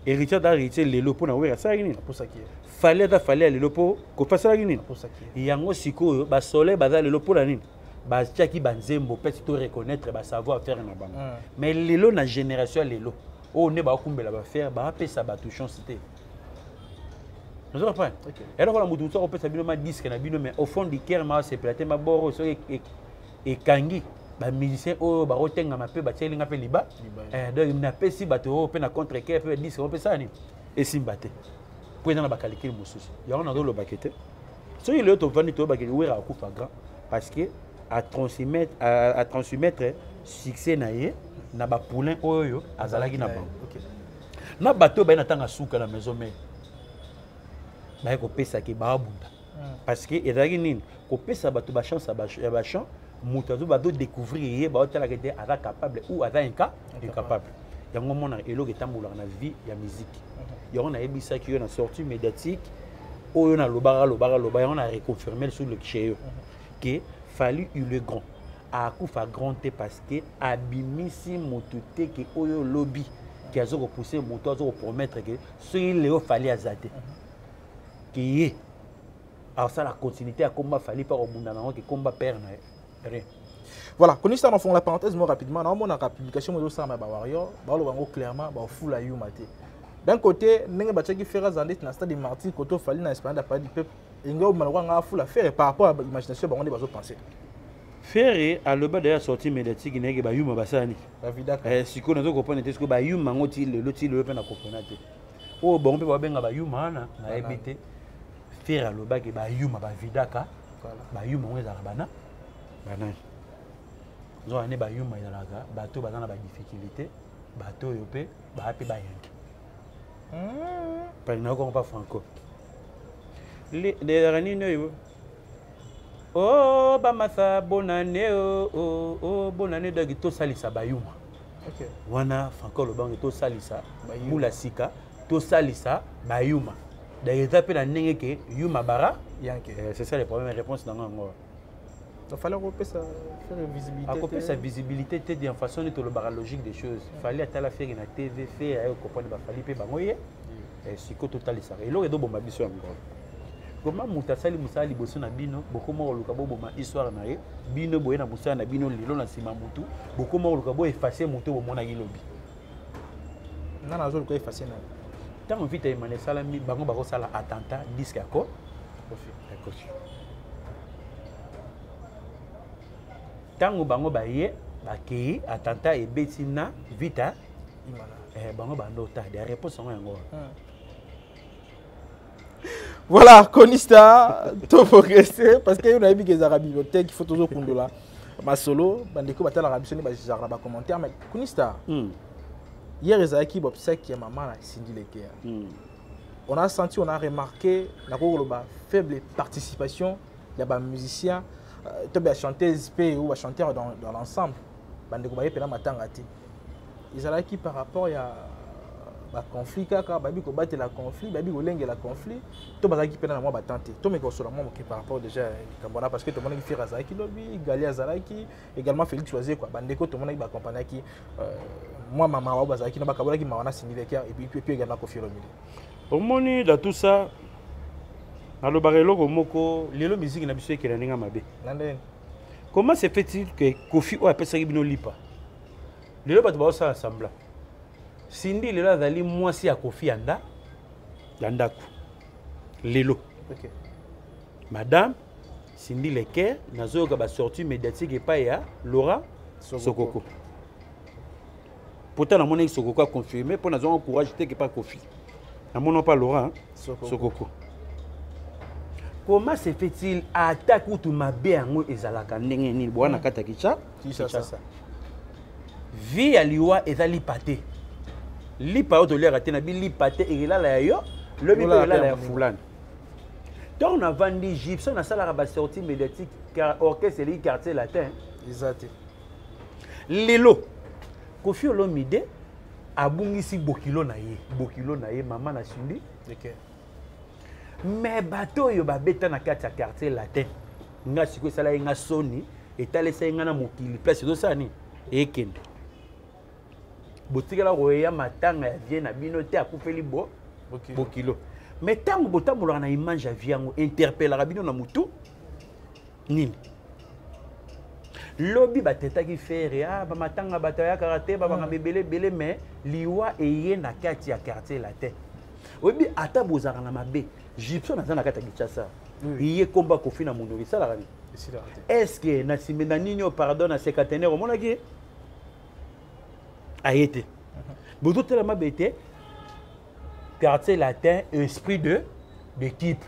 héritier d'héritier lelo pour na wera ça nini pour ça qui fallait da fallait lelo pour ko fasa nini pour ça qui yango sikoyo ba soleil baza lelo pour na nini ba tiaki banzembo peut to reconnaître ba savoir faire na bango mais lelo na génération lelo o ne ba kumbela ba faire ba pesa ba touchon cité nous avons pas et alors la mutu to peut sabino ma disque na bino mais au fond du cœur ma c'est platé ma boro so et kangi ba musicien o ba otenga ma pe ba tielinga pe liba eh donc na pesi ba to pe na contre cœur pe disque on peut ça ni et simbate pour dans ba calcul mususu ya on a do lo bakete so il est to vandi to ba ke wera akufa grand parce que à transmettre à, à transmettre succès na ye na ba poulain oyo azalaki na bango na bato ba na tanga suka na maison mais ba ko pesa ki ba bunda parce que ezalaki nini ko pesa bato ba chance ba ba chance mutazo ba do découvrir ye ba otala que était ada capable ou ada inca incapable yango mona eloko etambola na vie ya musique yango na ebisa ki yo na sortie médiatique oyo na lobara lobara lobara yango na reconfirmer sur le cliché que fallu le grand a kufa grand parce que abimisi motute que oyo lobby qui a zo repousser moto zo promettre que ce il le fallait azate qui est alors ça la continuité à combat fallait pas au bunda na que combat perd na rien. Voilà, connaissez ça, on fait la parenthèse moi rapidement. On a la publication de ça, mais warrior, bah on clairement, bah full à you maté. D'un côté, n'engue battu qui fait razandé dans stade de martyr, côté fallait dans Espagne d'après du peuple. N'engue malheureusement on full à faire par rapport à l'imagination, bah on est besoin de penser. Faire à le bas de la sortie médiatique, n'engue bah you mabasani. Eh, si qu'on a donc comprendre est-ce que bah you mangoti le loti le peine à comprendre. Oh bon, on peut pas bien bah you mana, na ebité. Faire à le bas que bah you mabavidaka, bah you mangé zarabana. Banane. Nous avons ba yuma izalaka, bateau bazana ba difficulté, bateau yopé, ba pe ba yanki. Par exemple, pas franco. Les les ranino yo. Oh ba masa bonane oh oh bonane de to salisa ba yuma. OK. Wana franco le bango to salisa, mula sika, to salisa ba yuma. D'ailleurs, ça peut la nenge que yuma bara yanki. C'est ça les premières réponses dans ngoro. Il fallait faire sa visibilité. À sa visibilité, c'était une façon de te le logique des choses. Il fallait à la faire une T V, faire un copain de ma famille, puis bangoye. Et c'est que total ça. Et là, il y a deux bombes sur encore. Comment Moutasali Moussali Bosso na bino, beaucoup moins le cabo boma histoire na ye, bino boye na Moussa na bino lilo na sima mutu, beaucoup moins le cabo effacer mutu au mona gilobi. Non, non, je le effacer na. Tant on vit à Emmanuel Salami, bango bako sala attentat disque à quoi? Kofi. Tango bango baye bakei attentat et betina vita eh bango bandota des réponses sont yango. Voilà, Konista, tout progresser parce que on a vu que les arabes bibliothèque il faut toujours kondola. Ma solo bandeko batala rabisoni ba genre ba commentaire mais Konista. Hier Ezaki Bobsa qui est maman la Cindy Leker. On a senti, on a remarqué la faible participation des musiciens. Tu as chanté ou à chanter dans, dans l'ensemble. Ils ont qui par rapport à un conflit, babi ko battre la conflit, babi ko lengue la conflit, to bazaki pena na moi batante. To me ko sur moi par rapport déjà Kabona parce que tout le monde qui fait Razaki lobby, Gali Azaraki, également Félix choisir quoi. Bandeko tout le monde qui accompagner qui moi maman wa bazaki na bakabona qui mawana Cindy Leker et puis puis également Kofi Olomide. Au moni dans tout ça alors barelo komoko lelo musique na biso ekela ninga mabe. Comment se fait-il que Kofi o appelle ça bino lipa? Lelo bato ba ça ensemble. Cindy lelo azali mwasi ya Kofi anda yandaku. Lelo. OK. Madame Cindy Leker nazo ka ba sortie médiatique et pas ya Laura Sokoko. Pourtant na mona Sokoko a confirmé pour nazo encourager que pas Kofi. Na mona pas Laura hein? Sokoko. Sokoko. Comment se fait-il attaque ou tout ma béango ezalaka ndenge ni bwana kata kicha Kinshasa. Vie ya liwa ezali paté. Lipa o to lera tena bi lipaté et là la yo, le mi là la fulane. Donc on a vendu Gibson na sala ba sortie médiatique car orchestre li quartier latin. Exact. Lelo Kofi Olomide abungisi bokilo na ye, bokilo na ye maman na Cindy. OK. Mais bateau yo ba beta na kati ya quartier latin nga siko sala nga soni etalesa nga na mokili place do sani ekende botikela koya matanga ya vie na bino te akufeli bo bokilo mais tango botambolaka na image ya vie yango interpellaka bino na mutu nini lobi batetaki fere ah bamatanga bato ya karate babanga bebele bele mais liwa eye na kati ya quartier la te obi ata bozaka na mabe Gibson aza na kati ya Kinshasa iye komba kofi na mundu bisalaka ni est-ce que na simena nini pardon na secrétaire omonaki ayete boto tela mabete quartier latin esprit de d'équipe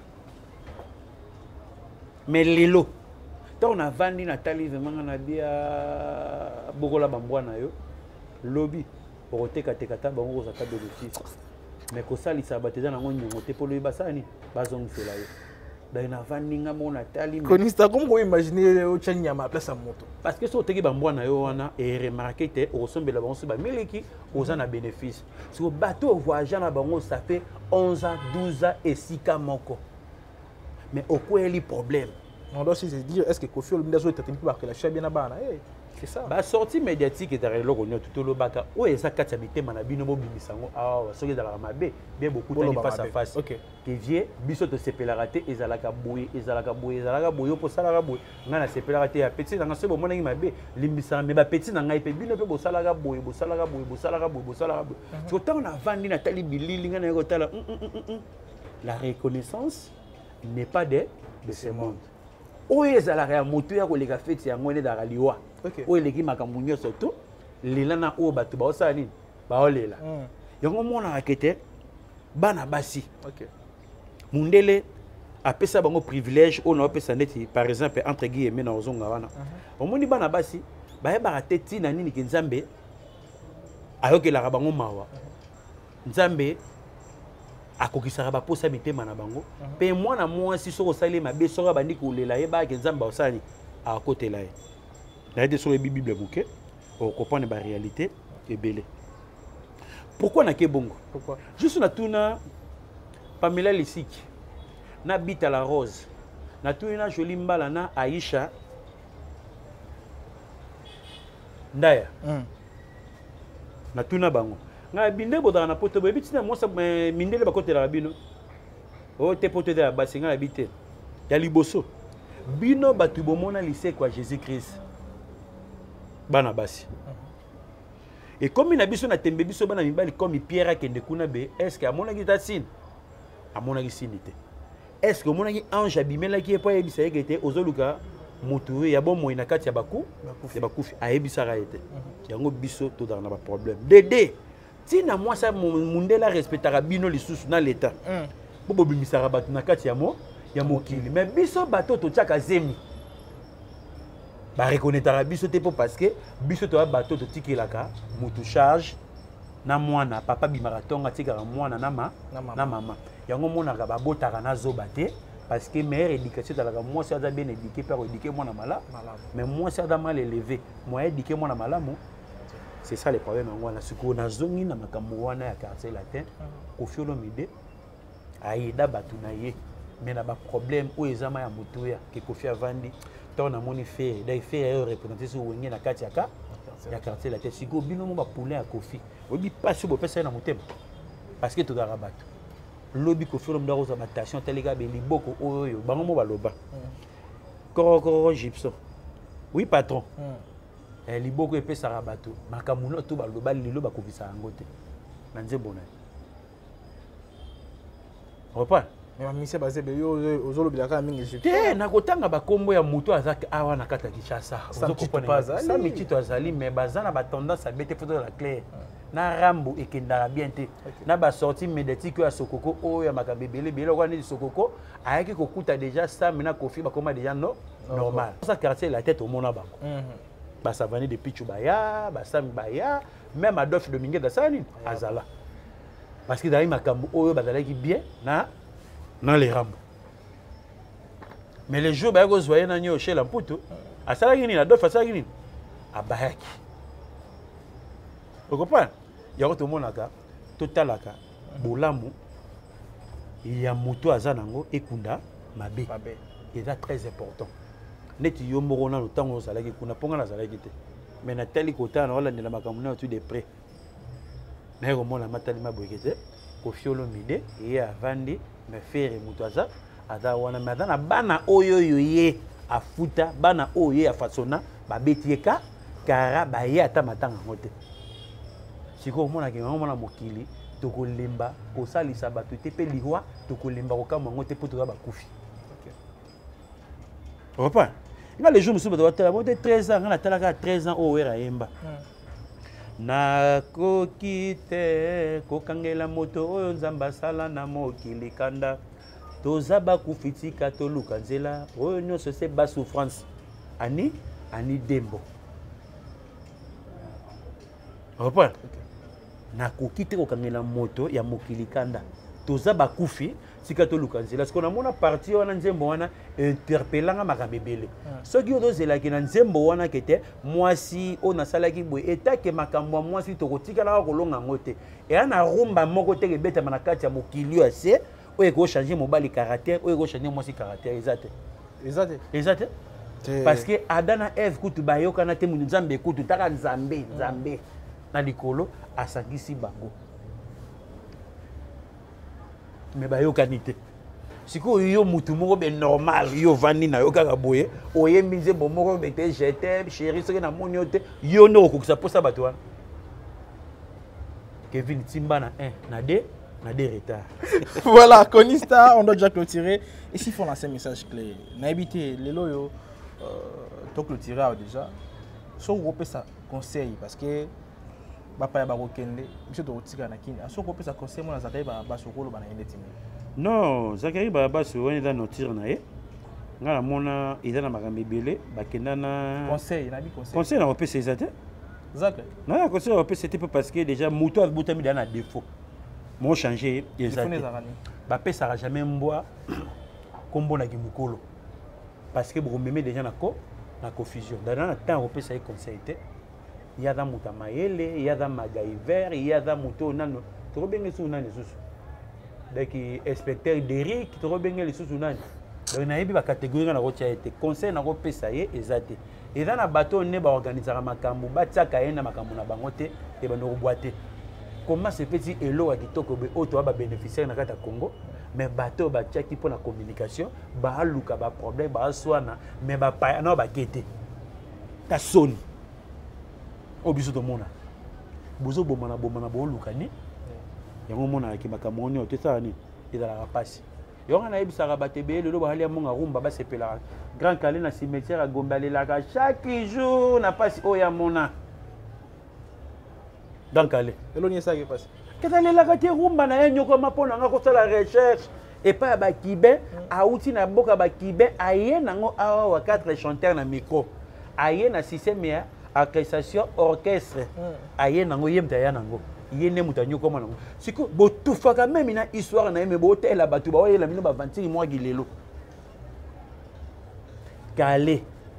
mais lelo on a vendu Nathalie vraiment na bia bokola bambwana yo lobby pour teka teka ta bango za ta bénéfice mais ko sali sa bateza na ngonyo ngote polo basani bazong fela yo da na vendu nga mo Nathalie konista comme ko imaginer o chanya ma place à moto parce que so teki bambwana yo wana et remarquer te o sombela bango so ba meleki oza na bénéfice so bateau voyage na bango ça fait onze ans douze ans et six cas moko mais au quoi est le problème. On doit se dire, est-ce que Kofi Olomide a été techniquement que la chaîne bien à c'est ça. Bah sortie médiatique est derrière le Rogno tout le baka. Où est ça quand tu habites Manabino Bimisango ah ce qui est dans la Mabé bien beaucoup de face à face. OK. Que vie biso te séparété et zalaka boué et zalaka boué zalaka boué pour salaka boué. Ngana séparété à petit dans ce moment ngi Mabé limbisa mais ba petit na ngai pe bino pe bo salaka boué bo salaka boué bo salaka boué bo salaka boué. So tant on a vendu Nathalie Bilili ngana yotala la reconnaissance n'est pas de de ce monde. Où est la moto ya koleka fete ya ngone da liwa où est qui makambo nyonso to lela na o bato ba osani ba olela yango mona rakete bana basi OK mundele apesa bango privilège on a pesa ndeti par exemple entre guillemets na ozonga wana omoni bana basi ba yeba rateti na nini ke nzambe ayokela bango mawa nzambe akokisaka baposa mitema na bango pe mwana mwasi soko sali mabe soko bandi kolela ye ba ke nzamba osali akotela ye na ide sur bible bouquet au comprendre ba réalité ebele pourquoi na ke bongo pourquoi juste na tuna Pamela Lisiki na Bita la Rose na tuna Jolie Mbala na Aisha ndaya na tuna bango nga binde boda na poto bobi tina mosa mindele bakotela bino o te poto de la basinga la bité ya liboso bino batu bomona lycée kwa Jésus Christ bana basi et comme na biso na tembe biso bana mibali comme Pierre kende kuna be est-ce que amona ki tatsine amona ki sinité est-ce que amona ki ange abimela ki epo yebisa yekete ozoluka mutu ya bon moina kati ya baku ya bakufi ayebisa ra ete yango biso to dans na problème dédé tina moi ça mundela respectera bino lisusu na l'état bo bobimisaka bato na kati ya mo ya mokili mais biso bato to tiaka zemi ba reconnaître biso te po parce que biso to bato to tikelaka mutu charge na mwana papa bimaratonga tikaka mwana na ma na mama yango monaka babotaka na zoba te parce que meilleure éducation dans la moi ça bien éduqué par éduquer mwana mala mais moi ça mal élevé moi éduquer mwana malamu. C'est ça le problème en Wana. Ce qu'on a zongi na makambo wana ya quartier latin, Kofi Olomide aida batu na ye. Mais na ba problème o ezama ya mutuya ke Kofi avandi. Tant na moni fait, dai fait ayo représenter so wenge na kati ya ka ya quartier latin. Siko bino mo ba poulain ya Kofi. Obi pas so bo pesa na mutema. Parce que to dara batu. Lobi Kofi Olomide roza batation telega be liboko oyo bango mo baloba. Koro koro Gibson. Oui patron. Eh liboko epesa rabato makamuno to baloba lilo bakofisa yango te na nzebo na repas mais ma mission basé be yo ozolobila ka mingi je te na kotanga bakombo ya mutu azaka awa na kata Kinshasa ozokopona ça mitito azali mais bazana ba tendance à bete photo la claire na rambo ekendara bien te na ba sortie médiatique ya Sokoko o ya makabebele bele kwa ni Sokoko ayaki kokuta déjà ça maintenant Kofi ba koma déjà no normal ça quartier la tête au mona bango basa vani de pichu baya basami baya même Adolphe Domingue dasani azala parce que d'ailleurs makambo oyo bazalaki bien na na les rambo mais les jours ba ko zoyer na nyo chez la mputo asalaki ni Adolphe asalaki ni abayaki vous comprenez yako to monaka totalaka bolamu ya moto azanango ekunda mabe mabe c'est très important neti yo moko na ntango ozalaki kuna ponga nazalaki te mais na tali kota na wala ndela makambo na tu de près mais komona matali maboyeke Koffi Olomide ye avandi me faire mutu aza aza wana me aza na bana oyo oyo ye afuta bana oyo ye afasona babeti ye ka kara baye ata matanga yango te sikoyo omonaki omona mokili tokolemba kosalisa bato te mpe liwa tokolemba kokamwa yango te mpo toza bakufi opa nga les jours mosusu bato batala bo te treize ans nga natalaka treize ans oyo wera yemba nakoki te kokangela moto oyo nzambe asala na mokili kanda toza bakufi tika toluka nzela oyo nyonso se basouffrance ani ani dembo opa nakoki te kokangela moto ya mokili kanda toza bakufi tika toluka nzela siko namona parti wana nzembo wana interpellanga makambo ebele soki oyo tozelaki na nzembo wana kete mwasi oyo nasalaki boye etake makambo ya mwasi tokotikalaka kolonga yango te eya na rumba moko te ebetama na kati ya mokili oyo ase oyo ekochange mobali caractère oyo ekochange mwasi caractère eza te eza te eza te parce que Adam na Eve kutu bayokana te mundu nzambe kutu taka nzambe nzambe na likolo asangisi bango me bayokani te sikoyo yo mutu moko be normal yo vandi na yo kaka boye oyembi nzembo moko bete je t'aime chéri soki namoni yo te yo nde okokisa mposa bato wana Kevin timba na un na deux na deux retard. Voilà, Konista, on doit déjà clôturer. Ici, il faut lancer un message clé. N'habitez les loyaux, donc clôturer déjà. Soit vous repérez ça conseil parce que papa ya barokende monsieur Dorotika na kini. Soit vous repérez ça conseil moi na Zakari ba basokolo ba na yende timi. Non, Zakari ba baso wani da notir na ye. Nga na mona eza na makambo ebele bakenda na conseil, na bi conseil. Conseil na repéré ces até. Zakari. Non, conseil repéré c'était parce que déjà moto a botami dans un défaut. Moi changer exactement. Ba pesa jamais mboa kombo na kimukolo. Parce que vous m'aimez déjà na ko na confusion. Dans le temps on peut ça conseil té. Il y a da muta mayele, il y a da magaiver, il y a da muto nano. Trop bien sous nani sous. Donc inspecteur d'Eric, trop bien les sous nani. Donc na yebi ba catégorie na rotia été conseil na ko pesa ye ezate. Et dans na bateau ne ba organiser makambu ba tsaka ye na makambu na bango te e ba no boiter. Comment ce petit elo a kitoko be auto ba bénéficiaire na kata Congo mais bateau ba tchaki pour la communication ba luka ba problème ba swana mais ba pa na ba gete ta soni obiso to mona bozo bomana bomana bo luka ni yango mona ki makamoni o tesa ni ezala ka pasi yonga na ibisa ka batebe lelo ba hali ya monga rumba ba sepela grand calé na cimetière a gombalela ka chaque jour na pasi o ya mona. Donc allez. Elo ni ça qui passe. Qu'est-ce que la kati rumba na yenyo ko mapona nga ko sala recherche et pas ba kibe a outi na boka ba kibe aye nango awa wa quatre chanteurs na micro. Aye na système ya orchestration orchestre. Aye nango yemta ya nango. Yene mutanyo ko nango. Siko bo tufaka même na histoire na yeme bo tela batu ba yela mino ba vingt mois gilelo. Calé.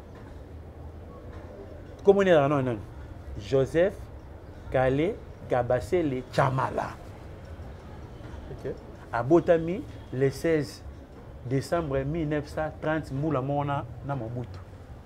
Comment on est non non. Joseph Kale Kabasele Chamala. Okay. À Botami, le seize décembre mille neuf cent trente, Moula Mona na Mobutu.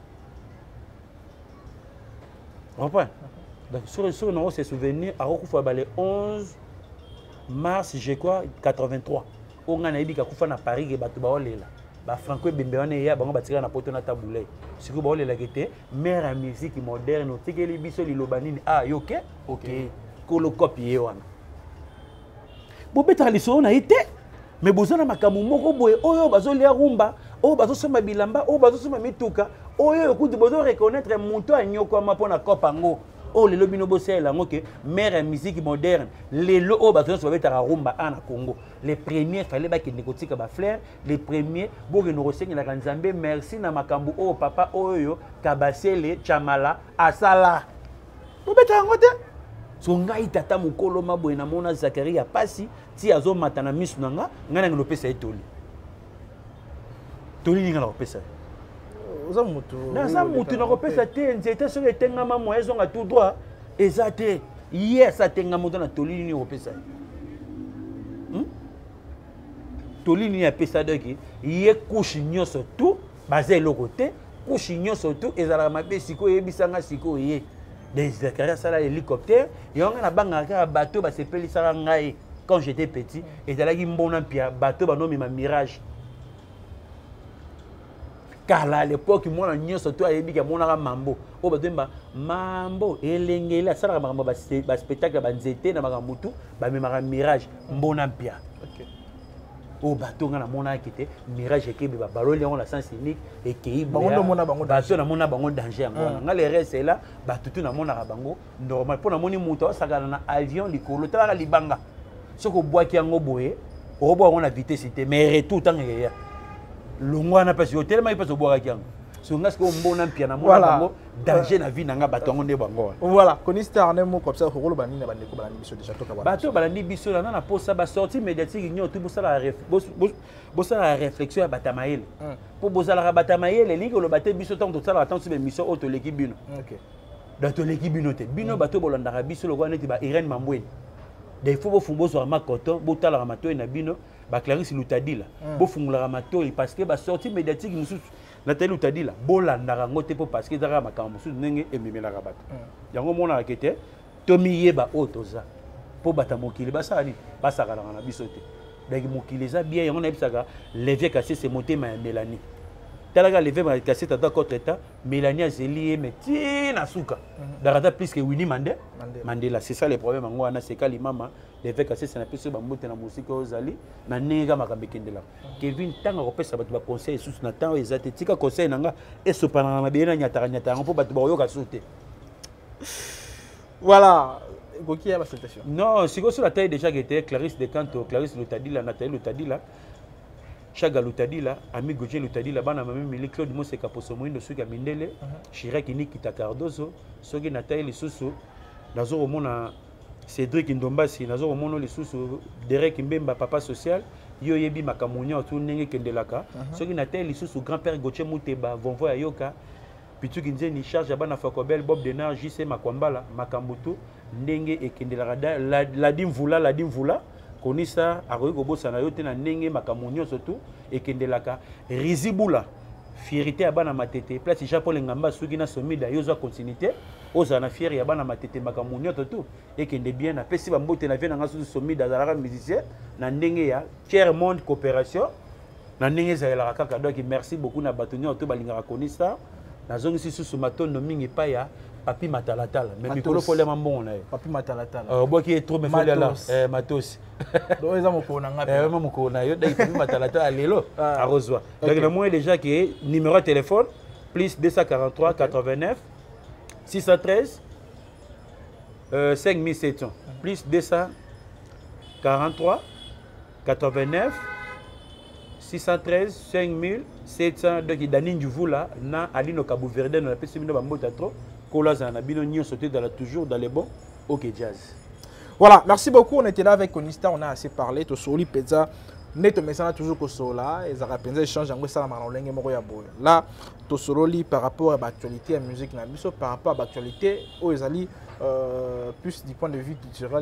Enfin, donc sur sur nos ces souvenirs, à Rokufa le onze mars, je crois quatre-vingt-trois. On a dit qu'à na Paris et Batuba Olela. Ba Franco Bembeone ya bango batika na poto na taboulay. Siko ba olela kete mère à musique moderne otikeli biso lilobanini ah yoke OK kolo copie wana. Bo beta liso na ite mais bozana makamu moko boye oyo bazolia rumba oyo bazosoma bilamba oyo bazosoma mituka oyo okuti bozo reconnaître monto anyoko mapona kopango. Oh lelo bino bosela ngoke mère musique moderne lelo o bato so betara rumba ana Congo les premiers fallait ba kende kotika ba fleur les premiers bo ke no resengela kanzambe merci na makambu o papa oyo Kabasele Chamala asala bo betara ngote so ngai tata mukolo maboye na mona Zakari ya pasi ti azo matana misu nanga ngana ngelo pesa etoli toli ngala pesa Oza mutu. Naza mutu na kopesa te nzete soki etengama moya ezonga tout droit eza te yes atenga moto na tolini ni kopesa. Hmm? Tolini ya pesa doki ye kushi nyoso tout baza eloko te kushi nyoso tout ezala mabe siko yebisanga siko ye des Zakaria sala hélicoptère et on a bangaka bateau ba sepeli sala ngai quand j'étais petit et dalaki mbona pia bateau ba nomi ma mirage car là à l'époque moi na nyonso to ayebi ka mona mambo o ba demba mambo elengela sala ba ba spectacle ba nzete na ba mutu ba memara mirage mbona pia OK o bateau ngana mona kité mirage ekebe ba baloli on la sens unique et kei bango mona bango bateau na mona bango danger ngona ngale reste là bateau na mona bango normal pona moni mutu sakana na avion likolo tala libanga soko boaki yango boye o bo on a vitesse mais retour tant ya longwa na pesi hotel mai pesi boaka kiango so ngasko mbona mpia na mona bango danger na vie na nga batongo nde bango voilà konista arne mo comme ça rolo banini na bandeko balandi biso déjà toka bato balandi biso na na posa ba sortie médiatique nyo tout bosala bosala réflexion ya batamaele pour bosala batamaele lingo lo baté biso tant to sala tant sur émission auto l'équipe bino OK dans to l'équipe bino te bino bato bolanda biso lo kwa neti ba Irène Mambweni des fois bo fumbo so ma coton bo tala mato na bino ba Clarisse Lutadila bo fungula mato parce que ba sortie médiatique mususu Nathalie Lutadila bo landa ngo te po parce que zaka makambo mususu ndenge ememela ka bato yango mona akete tomi yeba otoza po bata mokili basali basaka na biso te donc mokili za bien yango na bisaka levier cassé c'est monté ma Mélanie talaga levier ma cassé tata contre état Mélanie azeli meti na suka darata plus que Winnie Mandela Mandela c'est ça le problème ngo ana sekali mama levier cassé c'est na peso ba mbote na musique ozali na nega makambekendela Kevin tanga kopesa bato ba conseil sous na temps ezate tika conseil nanga esopana na bena nyataka nyataka po bato ba yoka soute voilà Goki a station. Non, si vous sur la taille déjà qui était Clarisse Decanto, Clarisse Lutadila, Nathalie Lutadila, Chaga Lutadila, Ami Goje Lutadila, Bana Mami Claude Mose Kaposo Moindo Suga Mindele, Chirac Nikita Cardozo, Sogi Nathalie Lisusu, Nazo Mona Cédric Ndombasi, Nazo Mono Lisusu, Derek Mbemba Papa Social, Yo Yebi Makamunya tout Nenge Kendelaka, Sogi Nathalie Lisusu, grand-père Goche Mouteba, Vonvo Ayoka, Pitu Kinzeni charge Abana Fakobel, Bob Denard, J C Makwambala, Makambutu, Ndenge Ekendelaka, la Dimvula, la Dimvula, Konisa, Aroyo Bosana Yote na Ndenge Makamunyo surtout, Ekendelaka, Rizibula, Fierité Abana Matete, place Japon Ngamba, Sugina Somida, Yoza continuité, Ozana Fieri Abana Matete, Makamunyo surtout, Ekende bien, na Pesi Bambote na Viena Ngasu Somida, Zalara musicien, na Ndenge ya, Tiers Monde Coopération, na Ndenge Zaela Kaka, donc merci beaucoup na Batonio, tout Balingara Konisa. Nazongi si sous maton nomingi pa ya papi matalatala mais mikolo fole mambon na papi matalatala euh bois qui est trop me fole là eh matos donc eza moko na ngapi eh même moko na yo dai papi matalatala lelo a reçoit donc le moyen déjà qui numéro de téléphone plus deux cent quarante-trois quatre-vingt-neuf six cent treize euh cinq mille sept cents plus deux cent quarante-trois quatre-vingt-neuf six cent treize cinq mille sept cents donc Dani Ndjouvula na Alino Cabo Verde na pesi bino bambota trop kolaza na bino nyo sauté dans la toujours dans les bons OK jazz. Voilà, merci beaucoup, on était là avec Konista, on a assez parlé to soli peza neto mesana toujours ko sola et ça rapenza échange ngo sala malolenge moko ya boyo. Là to sololi par rapport à l'actualité à musique na biso par rapport à l'actualité aux ezali Euh, plus du point de vue culturel,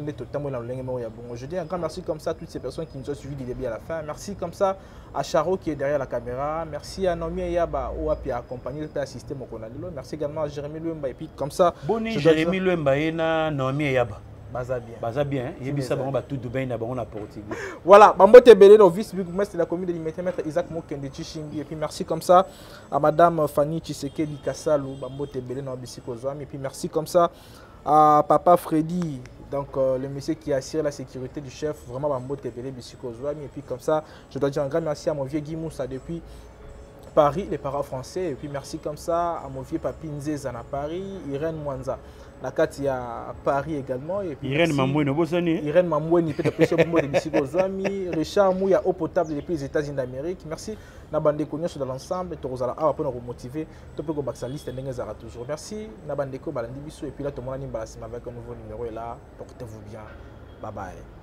je dis un grand merci comme ça à toutes ces personnes qui nous ont suivis du début à la fin. Merci comme ça à Charo qui est derrière la caméra. Merci à Nomi Yaba qui a accompagné et assisté mon canal. Merci également à Jérémy Luemba et puis comme ça. Bonne Jérémy Luemba et Nomi Yaba. Baza bien. Baza bien. Il y a ça ba tout bien na on a porté. Voilà, Bambote Belé au vice big maître de la commune de Limité maître Isaac Mokende Chishingi et puis merci comme ça à madame Fanny Tshisekedi Kassalou Bambote Belé no bisiko zoam et puis merci comme ça à Papa Freddy, donc euh, le monsieur qui assure la sécurité du chef, vraiment Bambo Tepele Bissiko Zouami. Et puis comme ça, je dois dire un grand merci à mon vieux Guy Moussa depuis Paris, les parents français. Et puis merci comme ça à mon vieux Papi Nzezana à Paris, Irène Mwanza, la Katia à Paris également. Et puis Irène Mamoué, Irène Mamoué, peut-être Bambo de Bissiko Zouami, Richard Mouya, eau potable depuis les États-Unis d'Amérique. Merci. Nabandeko nyonso dans l'ensemble tozala awa pour nous motiver to pe ko baksa liste ndenge zara toujours merci Nabandeko balandi biso et puis là tout le monde ni balasima avec un nouveau numéro et là portez-vous bien, bye bye.